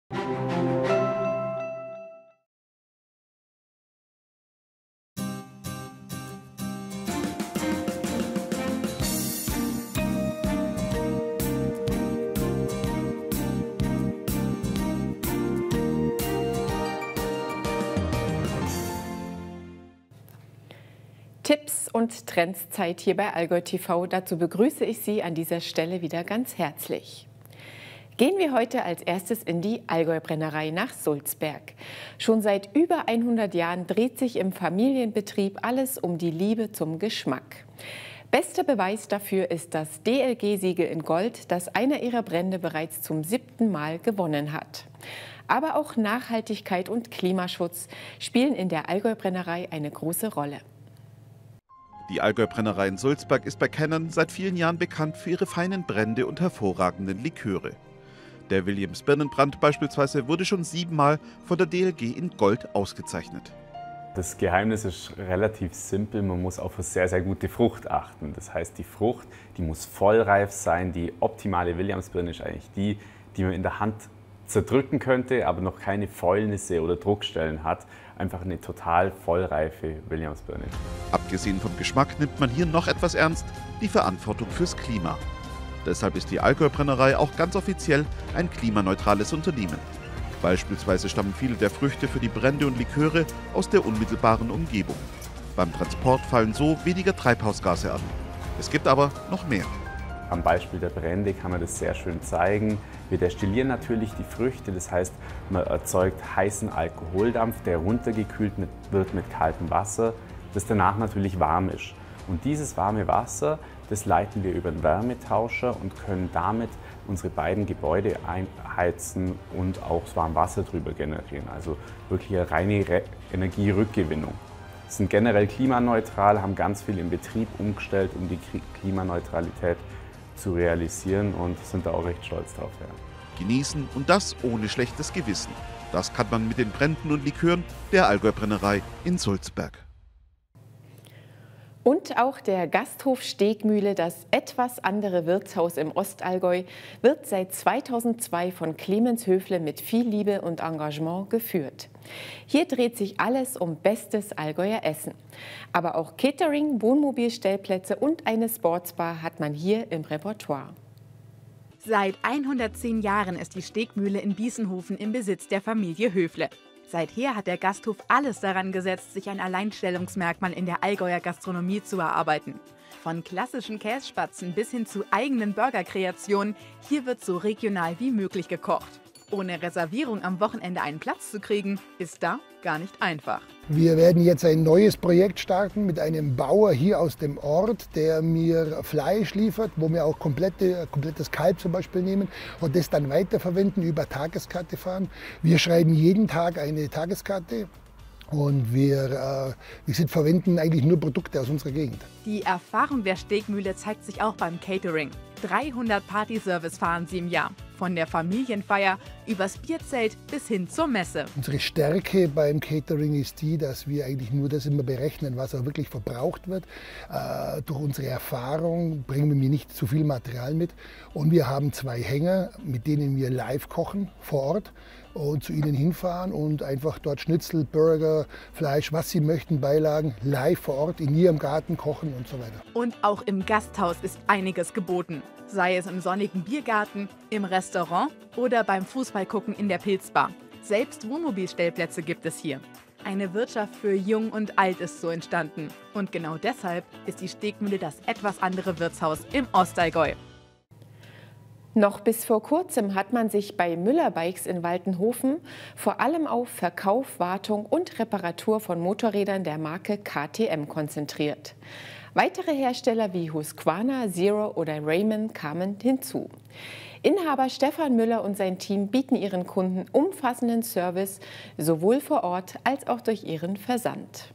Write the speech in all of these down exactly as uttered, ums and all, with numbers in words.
Tipps und Trendszeit hier bei Allgäu T V. Dazu begrüße ich Sie an dieser Stelle wieder ganz herzlich. Gehen wir heute als erstes in die Allgäu-Brennerei nach Sulzberg. Schon seit über hundert Jahren dreht sich im Familienbetrieb alles um die Liebe zum Geschmack. Bester Beweis dafür ist das D L G-Siegel in Gold, das einer ihrer Brände bereits zum siebten Mal gewonnen hat. Aber auch Nachhaltigkeit und Klimaschutz spielen in der Allgäu-Brennerei eine große Rolle. Die Allgäu-Brennerei in Sulzberg ist bei Kennern seit vielen Jahren bekannt für ihre feinen Brände und hervorragenden Liköre. Der Williams Birnenbrand beispielsweise wurde schon siebenmal von der D L G in Gold ausgezeichnet. Das Geheimnis ist relativ simpel, man muss auf eine sehr, sehr gute Frucht achten. Das heißt, die Frucht, die muss vollreif sein. Die optimale Williams-Birne ist eigentlich die, die man in der Hand zerdrücken könnte, aber noch keine Fäulnisse oder Druckstellen hat. Einfach eine total vollreife Williams-Birne. Abgesehen vom Geschmack nimmt man hier noch etwas ernst, die Verantwortung fürs Klima. Deshalb ist die Allgäu-Brennerei auch ganz offiziell ein klimaneutrales Unternehmen. Beispielsweise stammen viele der Früchte für die Brände und Liköre aus der unmittelbaren Umgebung. Beim Transport fallen so weniger Treibhausgase an. Es gibt aber noch mehr. Am Beispiel der Brände kann man das sehr schön zeigen. Wir destillieren natürlich die Früchte, das heißt, man erzeugt heißen Alkoholdampf, der runtergekühlt wird mit kaltem Wasser, das danach natürlich warm ist. Und dieses warme Wasser, das leiten wir über einen Wärmetauscher und können damit unsere beiden Gebäude einheizen und auch das warme Wasser drüber generieren. Also wirklich eine reine Re- Energierückgewinnung. Wir sind generell klimaneutral, haben ganz viel im Betrieb umgestellt, um die Klimaneutralität zu realisieren und sind da auch recht stolz drauf. Ja. Genießen und das ohne schlechtes Gewissen. Das kann man mit den Bränden und Likören der Allgäu-Brennerei in Sulzberg. Und auch der Gasthof Stegmühle, das etwas andere Wirtshaus im Ostallgäu, wird seit zweitausendzwei von Clemens Höfle mit viel Liebe und Engagement geführt. Hier dreht sich alles um bestes Allgäuer Essen. Aber auch Catering, Wohnmobilstellplätze und eine Sportsbar hat man hier im Repertoire. Seit hundertzehn Jahren ist die Stegmühle in Biesenhofen im Besitz der Familie Höfle. Seither hat der Gasthof alles daran gesetzt, sich ein Alleinstellungsmerkmal in der Allgäuer Gastronomie zu erarbeiten. Von klassischen Kässpatzen bis hin zu eigenen Burgerkreationen, hier wird so regional wie möglich gekocht. Ohne Reservierung am Wochenende einen Platz zu kriegen, ist da gar nicht einfach. Wir werden jetzt ein neues Projekt starten mit einem Bauer hier aus dem Ort, der mir Fleisch liefert, wo wir auch komplette, komplettes Kalb zum Beispiel nehmen und das dann weiterverwenden, über Tageskarte fahren. Wir schreiben jeden Tag eine Tageskarte. Und wir, äh, wir sind, verwenden eigentlich nur Produkte aus unserer Gegend. Die Erfahrung der Stegmühle zeigt sich auch beim Catering. dreihundert Partyservice fahren sie im Jahr. Von der Familienfeier übers Bierzelt bis hin zur Messe. Unsere Stärke beim Catering ist die, dass wir eigentlich nur das immer berechnen, was auch wirklich verbraucht wird. Äh, durch unsere Erfahrung bringen wir nicht zu viel Material mit. Und wir haben zwei Hänger, mit denen wir live kochen vor Ort. Und zu ihnen hinfahren und einfach dort Schnitzel, Burger, Fleisch, was sie möchten, Beilagen, live vor Ort in ihrem Garten kochen und so weiter. Und auch im Gasthaus ist einiges geboten. Sei es im sonnigen Biergarten, im Restaurant oder beim Fußballgucken in der Pilzbar. Selbst Wohnmobilstellplätze gibt es hier. Eine Wirtschaft für Jung und Alt ist so entstanden. Und genau deshalb ist die Stegmühle das etwas andere Wirtshaus im Ostallgäu. Noch bis vor kurzem hat man sich bei Müller Bikes in Waltenhofen vor allem auf Verkauf, Wartung und Reparatur von Motorrädern der Marke K T M konzentriert. Weitere Hersteller wie Husqvarna, Zero oder Raymond kamen hinzu. Inhaber Stefan Müller und sein Team bieten ihren Kunden umfassenden Service, sowohl vor Ort als auch durch ihren Versand.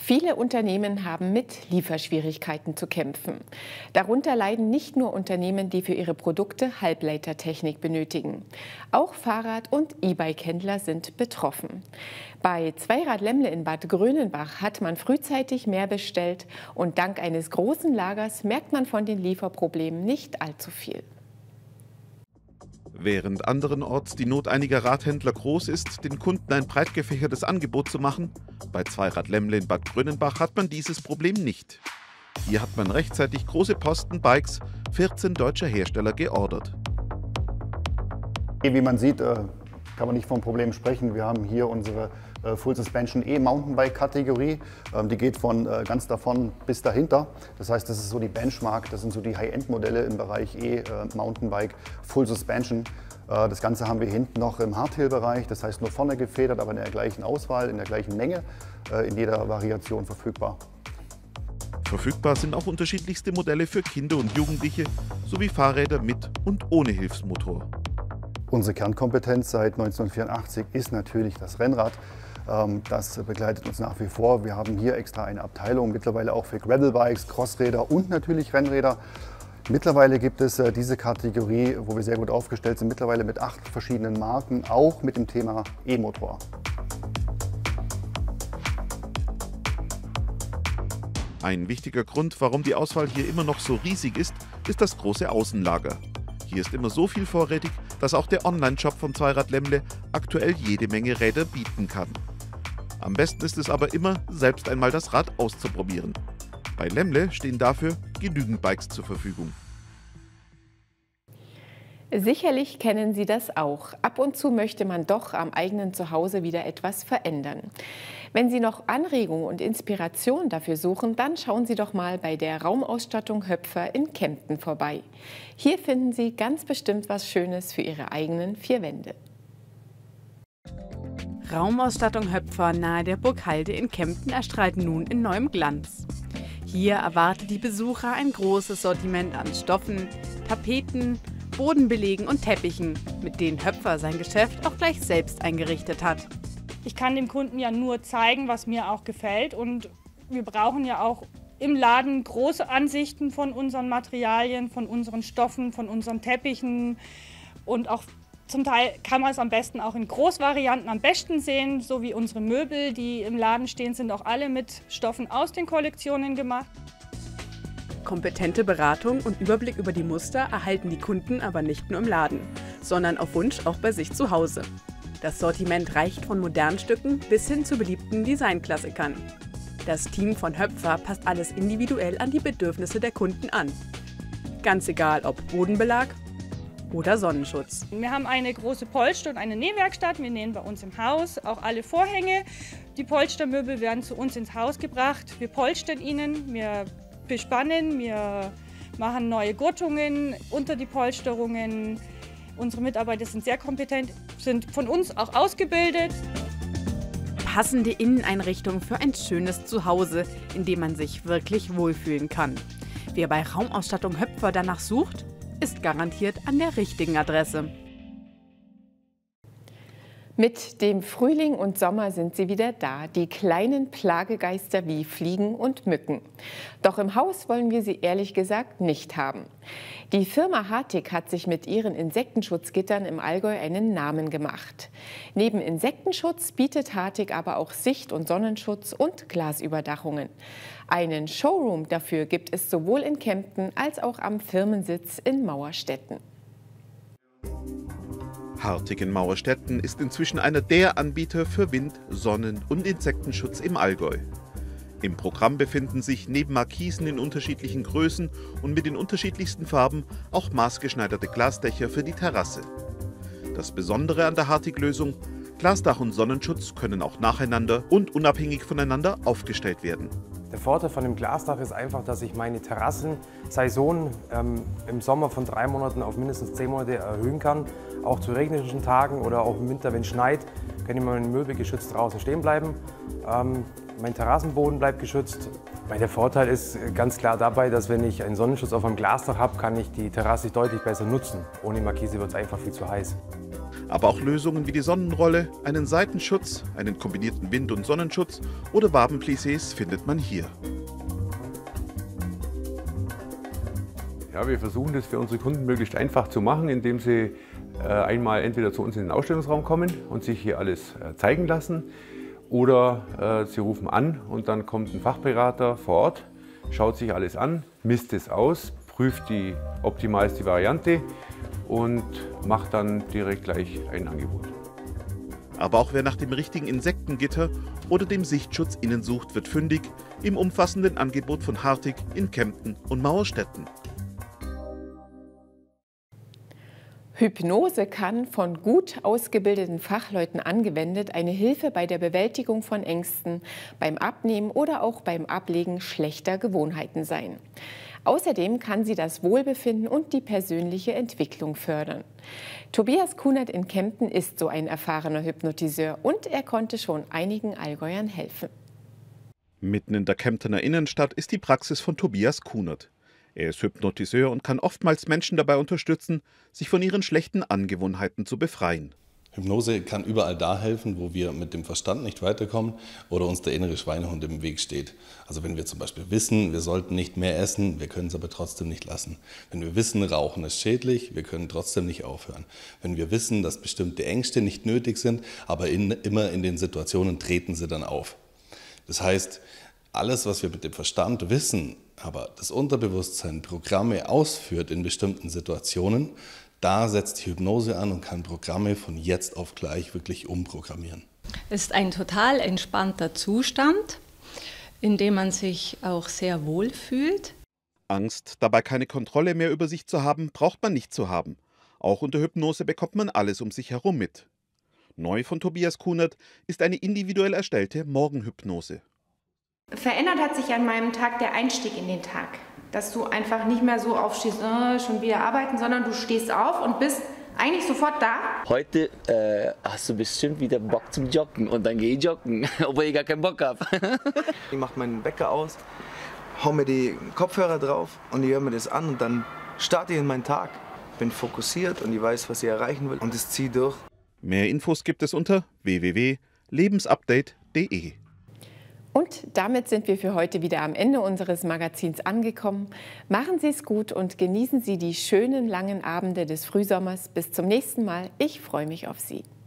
Viele Unternehmen haben mit Lieferschwierigkeiten zu kämpfen. Darunter leiden nicht nur Unternehmen, die für ihre Produkte Halbleitertechnik benötigen. Auch Fahrrad- und E-Bike-Händler sind betroffen. Bei Zweirad Lemmle in Bad Grönenbach hat man frühzeitig mehr bestellt und dank eines großen Lagers merkt man von den Lieferproblemen nicht allzu viel. Während anderenorts die Not einiger Radhändler groß ist, den Kunden ein breit gefächertes Angebot zu machen, bei Zweirad Lemmle in Bad Grönenbach hat man dieses Problem nicht. Hier hat man rechtzeitig große Posten Bikes vierzehn deutscher Hersteller geordert. Wie man sieht, kann man nicht vom Problem sprechen. Wir haben hier unsere Full Suspension E-Mountainbike-Kategorie. Die geht von ganz davon bis dahinter. Das heißt, das ist so die Benchmark, das sind so die High-End-Modelle im Bereich E-Mountainbike Full Suspension. Das Ganze haben wir hinten noch im Hardtail-Bereich, das heißt nur vorne gefedert, aber in der gleichen Auswahl, in der gleichen Menge, in jeder Variation verfügbar. Verfügbar sind auch unterschiedlichste Modelle für Kinder und Jugendliche sowie Fahrräder mit und ohne Hilfsmotor. Unsere Kernkompetenz seit neunzehnhundertvierundachtzig ist natürlich das Rennrad. Das begleitet uns nach wie vor. Wir haben hier extra eine Abteilung, mittlerweile auch für Gravelbikes, Crossräder und natürlich Rennräder. Mittlerweile gibt es diese Kategorie, wo wir sehr gut aufgestellt sind, mittlerweile mit acht verschiedenen Marken, auch mit dem Thema E-Motor. Ein wichtiger Grund, warum die Auswahl hier immer noch so riesig ist, ist das große Außenlager. Hier ist immer so viel vorrätig, dass auch der Online-Shop von Zweirad Lemmle aktuell jede Menge Räder bieten kann. Am besten ist es aber immer, selbst einmal das Rad auszuprobieren. Bei Lemmle stehen dafür genügend Bikes zur Verfügung. Sicherlich kennen Sie das auch. Ab und zu möchte man doch am eigenen Zuhause wieder etwas verändern. Wenn Sie noch Anregung und Inspiration dafür suchen, dann schauen Sie doch mal bei der Raumausstattung Höpfer in Kempten vorbei. Hier finden Sie ganz bestimmt was Schönes für Ihre eigenen vier Wände. Raumausstattung Höpfer nahe der Burg Halde in Kempten erstrahlt nun in neuem Glanz. Hier erwartet die Besucher ein großes Sortiment an Stoffen, Tapeten, Bodenbelegen und Teppichen, mit denen Höpfer sein Geschäft auch gleich selbst eingerichtet hat. Ich kann dem Kunden ja nur zeigen, was mir auch gefällt, und wir brauchen ja auch im Laden große Ansichten von unseren Materialien, von unseren Stoffen, von unseren Teppichen, und auch zum Teil kann man es am besten auch in Großvarianten am besten sehen, so wie unsere Möbel, die im Laden stehen, sind auch alle mit Stoffen aus den Kollektionen gemacht. Kompetente Beratung und Überblick über die Muster erhalten die Kunden aber nicht nur im Laden, sondern auf Wunsch auch bei sich zu Hause. Das Sortiment reicht von modernen Stücken bis hin zu beliebten Designklassikern. Das Team von Höpfer passt alles individuell an die Bedürfnisse der Kunden an. Ganz egal, ob Bodenbelag oder Sonnenschutz. Wir haben eine große Polster- und eine Nähwerkstatt. Wir nähen bei uns im Haus auch alle Vorhänge. Die Polstermöbel werden zu uns ins Haus gebracht. Wir polstern ihnen, wir bespannen, wir machen neue Gurtungen unter die Polsterungen. Unsere Mitarbeiter sind sehr kompetent, sind von uns auch ausgebildet. Passende Inneneinrichtung für ein schönes Zuhause, in dem man sich wirklich wohlfühlen kann. Wer bei Raumausstattung Höpfer danach sucht, ist garantiert an der richtigen Adresse. Mit dem Frühling und Sommer sind sie wieder da, die kleinen Plagegeister wie Fliegen und Mücken. Doch im Haus wollen wir sie ehrlich gesagt nicht haben. Die Firma Hartig hat sich mit ihren Insektenschutzgittern im Allgäu einen Namen gemacht. Neben Insektenschutz bietet Hartig aber auch Sicht- und Sonnenschutz und Glasüberdachungen. Einen Showroom dafür gibt es sowohl in Kempten als auch am Firmensitz in Mauerstetten. Hartig in Mauerstetten ist inzwischen einer der Anbieter für Wind-, Sonnen- und Insektenschutz im Allgäu. Im Programm befinden sich neben Markisen in unterschiedlichen Größen und mit den unterschiedlichsten Farben auch maßgeschneiderte Glasdächer für die Terrasse. Das Besondere an der Hartig-Lösung: Glasdach und Sonnenschutz können auch nacheinander und unabhängig voneinander aufgestellt werden. Der Vorteil von dem Glasdach ist einfach, dass ich meine Terrassensaison ähm, im Sommer von drei Monaten auf mindestens zehn Monate erhöhen kann. Auch zu regnischen Tagen oder auch im Winter, wenn es schneit, können meine Möbel geschützt draußen stehen bleiben. Ähm, mein Terrassenboden bleibt geschützt. Weil der Vorteil ist ganz klar dabei, dass wenn ich einen Sonnenschutz auf einem Glasdach habe, kann ich die Terrasse deutlich besser nutzen. Ohne Markise wird es einfach viel zu heiß. Aber auch Lösungen wie die Sonnenrolle, einen Seitenschutz, einen kombinierten Wind- und Sonnenschutz oder Wabenplissés findet man hier. Ja, wir versuchen das für unsere Kunden möglichst einfach zu machen, indem sie äh, einmal entweder zu uns in den Ausstellungsraum kommen und sich hier alles äh, zeigen lassen, oder äh, sie rufen an und dann kommt ein Fachberater vor Ort, schaut sich alles an, misst es aus, prüft die optimalste Variante und macht dann direkt gleich ein Angebot. Aber auch wer nach dem richtigen Insektengitter oder dem Sichtschutz innen sucht, wird fündig im umfassenden Angebot von Hartig in Kempten und Mauerstetten. Hypnose kann von gut ausgebildeten Fachleuten angewendet eine Hilfe bei der Bewältigung von Ängsten, beim Abnehmen oder auch beim Ablegen schlechter Gewohnheiten sein. Außerdem kann sie das Wohlbefinden und die persönliche Entwicklung fördern. Tobias Kunert in Kempten ist so ein erfahrener Hypnotiseur und er konnte schon einigen Allgäuern helfen. Mitten in der Kemptener Innenstadt ist die Praxis von Tobias Kunert. Er ist Hypnotiseur und kann oftmals Menschen dabei unterstützen, sich von ihren schlechten Angewohnheiten zu befreien. Hypnose kann überall da helfen, wo wir mit dem Verstand nicht weiterkommen oder uns der innere Schweinehund im Weg steht. Also wenn wir zum Beispiel wissen, wir sollten nicht mehr essen, wir können es aber trotzdem nicht lassen. Wenn wir wissen, Rauchen ist schädlich, wir können trotzdem nicht aufhören. Wenn wir wissen, dass bestimmte Ängste nicht nötig sind, aber in, immer in den Situationen treten sie dann auf. Das heißt, alles, was wir mit dem Verstand wissen, aber das Unterbewusstsein Programme ausführt in bestimmten Situationen, da setzt die Hypnose an und kann Programme von jetzt auf gleich wirklich umprogrammieren. Es ist ein total entspannter Zustand, in dem man sich auch sehr wohl fühlt. Angst, dabei keine Kontrolle mehr über sich zu haben, braucht man nicht zu haben. Auch unter Hypnose bekommt man alles um sich herum mit. Neu von Tobias Kunert ist eine individuell erstellte Morgenhypnose. Verändert hat sich an meinem Tag der Einstieg in den Tag. Dass du einfach nicht mehr so aufstehst, oh, schon wieder arbeiten, sondern du stehst auf und bist eigentlich sofort da. Heute äh, hast du bestimmt wieder Bock zum Joggen und dann gehe ich joggen, obwohl ich gar keinen Bock habe. Ich mache meinen Wecker aus, hau mir die Kopfhörer drauf und ich höre mir das an und dann starte ich in meinen Tag. Bin fokussiert und ich weiß, was ich erreichen will und das ziehe durch. Mehr Infos gibt es unter w w w punkt lebensupdate punkt de. Und damit sind wir für heute wieder am Ende unseres Magazins angekommen. Machen Sie es gut und genießen Sie die schönen langen Abende des Frühsommers. Bis zum nächsten Mal. Ich freue mich auf Sie.